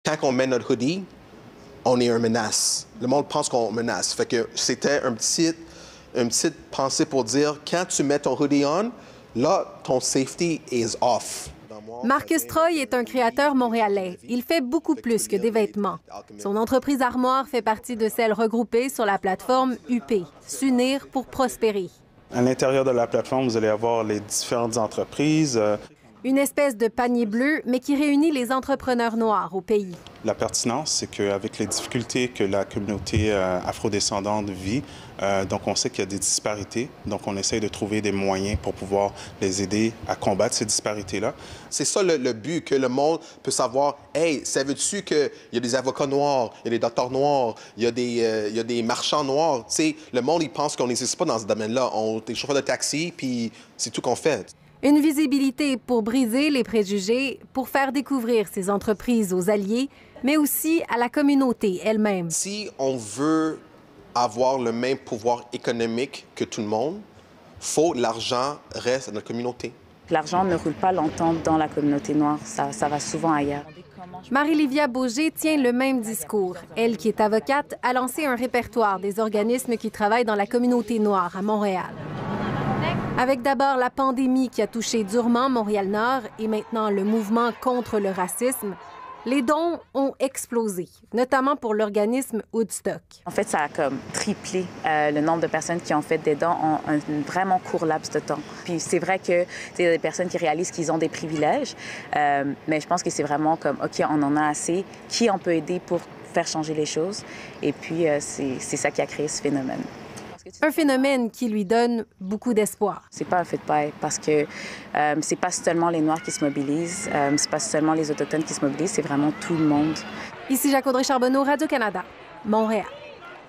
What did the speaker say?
Quand on met notre hoodie, on est une menace. Le monde pense qu'on menace. Fait que c'était une petite pensée pour dire, quand tu mets ton hoodie on, là, ton safety is off. Marcus Troy est un créateur montréalais. Il fait beaucoup plus que des vêtements. Son entreprise Armoire fait partie de celles regroupées sur la plateforme UP, S'unir pour prospérer. À l'intérieur de la plateforme, vous allez avoir les différentes entreprises. Une espèce de panier bleu, mais qui réunit les entrepreneurs noirs au pays. La pertinence, c'est qu'avec les difficultés que la communauté afrodescendante vit, donc on sait qu'il y a des disparités. Donc on essaie de trouver des moyens pour pouvoir les aider à combattre ces disparités-là. C'est ça le but, que le monde peut savoir, hey, savais-tu qu'il y a des avocats noirs, il y a des docteurs noirs, il y a des marchands noirs. Tu sais, le monde, il pense qu'on n'existe pas dans ce domaine-là. On est chauffeur de taxi, puis c'est tout qu'on fait. Une visibilité pour briser les préjugés, pour faire découvrir ces entreprises aux alliés, mais aussi à la communauté elle-même. Si on veut avoir le même pouvoir économique que tout le monde, faut que l'argent reste dans notre communauté. L'argent ne roule pas longtemps dans la communauté noire, ça va souvent ailleurs. Marie-Livia Beaugé tient le même discours. Elle, qui est avocate, a lancé un répertoire des organismes qui travaillent dans la communauté noire à Montréal. Avec d'abord la pandémie qui a touché durement Montréal-Nord et maintenant le mouvement contre le racisme, les dons ont explosé, notamment pour l'organisme Woodstock. En fait, ça a comme triplé le nombre de personnes qui ont fait des dons en un vraiment court laps de temps. Puis c'est vrai que c'est des personnes qui réalisent qu'ils ont des privilèges, mais je pense que c'est vraiment comme, OK, on en a assez. Qui on peut aider pour faire changer les choses? Et puis, c'est ça qui a créé ce phénomène. Un phénomène qui lui donne beaucoup d'espoir. C'est pas un fait de paille parce que c'est pas seulement les Noirs qui se mobilisent, c'est pas seulement les Autochtones qui se mobilisent, c'est vraiment tout le monde. Ici Jacques Audrey Charbonneau, Radio-Canada, Montréal.